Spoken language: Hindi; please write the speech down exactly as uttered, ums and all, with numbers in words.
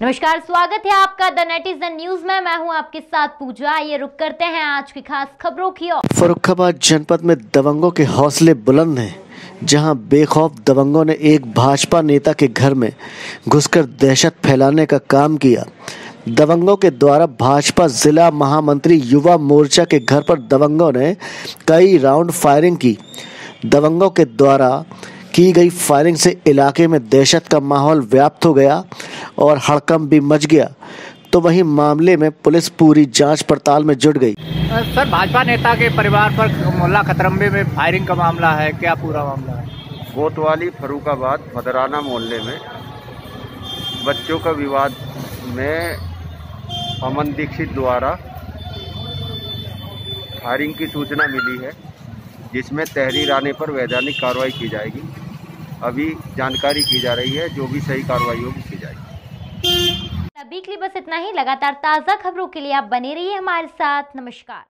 नमस्कार, स्वागत है आपका द नेटिजन न्यूज में। मैं हूं आपके साथ पूजा। ये रुक करते हैं आज की खास खबरों की ओर। फर्रुखाबाद जनपद में दबंगों के हौसले बुलंद हैं, जहां बेखौफ दबंगों ने एक भाजपा नेता के घर में घुसकर दहशत फैलाने का काम किया। दबंगों के द्वारा भाजपा जिला महामंत्री युवा मोर्चा के घर पर दबंगों ने कई राउंड फायरिंग की। दबंगों के द्वारा की गई फायरिंग से इलाके में दहशत का माहौल व्याप्त हो गया और हड़कंप भी मच गया। तो वहीं मामले में पुलिस पूरी जांच पड़ताल में जुट गई। सर, भाजपा नेता के परिवार पर मोहल्ला खतरंबे में फायरिंग का मामला है, क्या पूरा मामला है? कोतवाली फर्रुखाबाद मदराना मोहल्ले में बच्चों का विवाद में अमन दीक्षित द्वारा फायरिंग की सूचना मिली है, जिसमें तहरीर आने पर वैधानिक कार्रवाई की जाएगी। अभी जानकारी की जा रही है, जो भी सही कार्रवाई होगी की जाएगी। अभी के लिए बस इतना ही। लगातार ताज़ा खबरों के लिए आप बने रहिए हमारे साथ। नमस्कार।